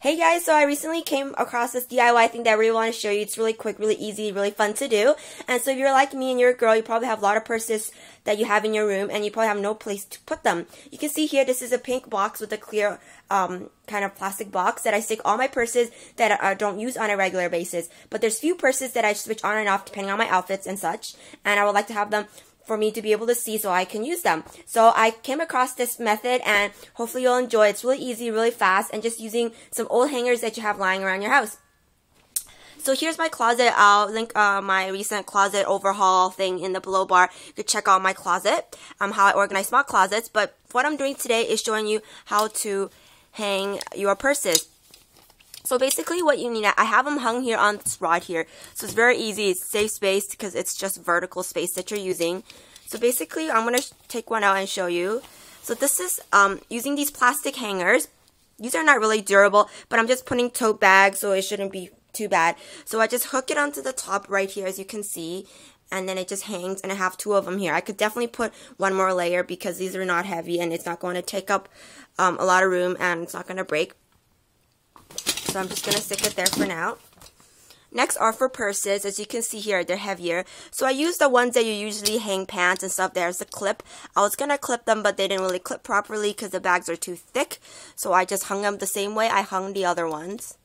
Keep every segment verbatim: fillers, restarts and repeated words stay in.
Hey guys, so I recently came across this D I Y thing that I really want to show you. It's really quick, really easy, really fun to do. And so if you're like me and you're a girl, you probably have a lot of purses that you have in your room and you probably have no place to put them. You can see here, this is a pink box with a clear um, kind of plastic box that I stick all my purses that I don't use on a regular basis. But there's few purses that I switch on and off depending on my outfits and such. And I would like to have them for me to be able to see so I can use them. So I came across this method and hopefully you'll enjoy it. It's really easy, really fast, and just using some old hangers that you have lying around your house. So here's my closet. I'll link uh, my recent closet overhaul thing in the below bar to check out my closet, um, how I organize my closets. But what I'm doing today is showing you how to hang your purses. So basically what you need, I have them hung here on this rod here. So it's very easy. It's safe space because it's just vertical space that you're using. So basically I'm going to take one out and show you. So this is um, using these plastic hangers. These are not really durable, but I'm just putting tote bags so it shouldn't be too bad. So I just hook it onto the top right here as you can see. And then it just hangs, and I have two of them here. I could definitely put one more layer because these are not heavy and it's not going to take up um, a lot of room and it's not going to break. So I'm just going to stick it there for now. Next are for purses. As you can see here, they're heavier. So I use the ones that you usually hang pants and stuff. There's a clip. I was going to clip them, but they didn't really clip properly because the bags are too thick. So I just hung them the same way I hung the other ones.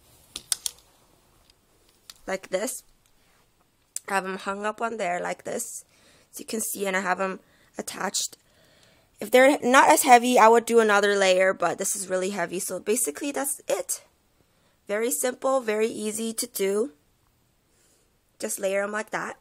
Like this. I have them hung up on there like this. As you can see, and I have them attached. If they're not as heavy, I would do another layer, but this is really heavy. So basically, that's it. Very simple, very easy to do. Just layer them like that.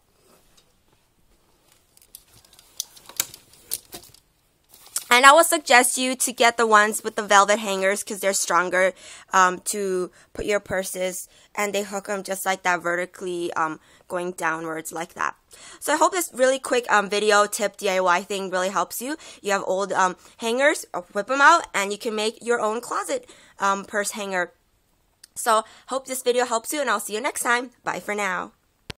And I would suggest you to get the ones with the velvet hangers because they're stronger um, to put your purses, and they hook them just like that, vertically um, going downwards like that. So I hope this really quick um, video tip D I Y thing really helps you. You have old um, hangers, whip them out, and you can make your own closet um, purse hanger. So hope this video helps you, and I'll see you next time. Bye for now.